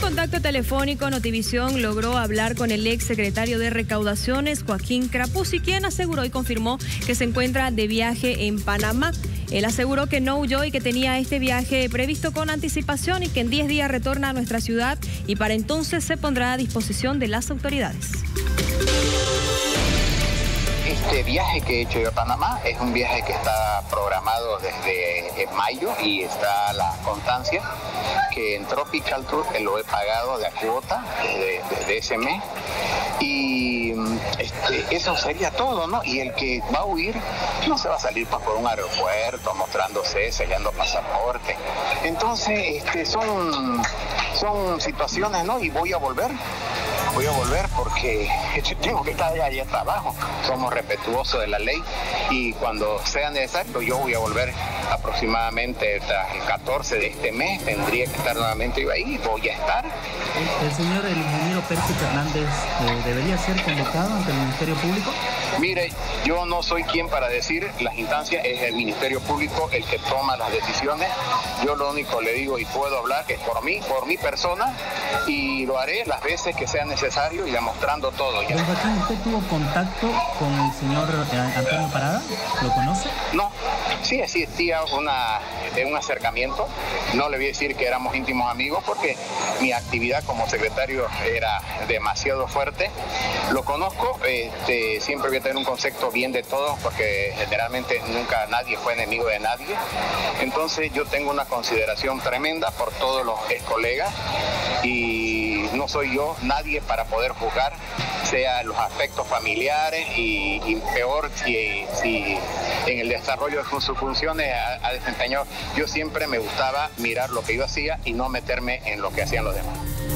contacto telefónico, Notivisión logró hablar con el ex secretario de Recaudaciones, Joaquín Crapuzzi, quien aseguró y confirmó que se encuentra de viaje en Panamá. Él aseguró que no huyó y que tenía este viaje previsto con anticipación y que en 10 días retorna a nuestra ciudad y para entonces se pondrá a disposición de las autoridades. Este viaje que he hecho yo a Panamá es un viaje que está programado desde mayo y está la constancia que en Tropical Tour lo he pagado de a cuota desde ese mes y eso sería todo, ¿no? Y el que va a huir no se va a salir por un aeropuerto mostrándose, sellando pasaporte. Entonces son situaciones, ¿no? Y voy a volver porque tengo que estar allá hasta abajo. Somos respetuosos de la ley y cuando sea necesario yo voy a volver aproximadamente hasta el 14 de este mes. Tendría que estar nuevamente yo ahí, voy a estar. El ingeniero Percy Fernández debería ser convocado ante el Ministerio Público. Mire, yo no soy quien para decir las instancias, es el Ministerio Público el que toma las decisiones. Yo lo único le digo y puedo hablar es por mi persona, y lo haré las veces que sea necesario y demostrando todo. Don Joaquín, ¿usted tuvo contacto con el señor Antonio Parada? ¿Lo conoce? No, sí existía un acercamiento. No le voy a decir que éramos íntimos amigos porque mi actividad como secretario era demasiado fuerte. Lo conozco, siempre voy a tener un concepto bien de todos porque generalmente nunca nadie fue enemigo de nadie. Entonces yo tengo una consideración tremenda por todos los ex colegas y no soy yo nadie para poder juzgar, sea los aspectos familiares y peor si en el desarrollo de sus funciones ha desempeñado. Yo siempre me gustaba mirar lo que yo hacía y no meterme en lo que hacían los demás.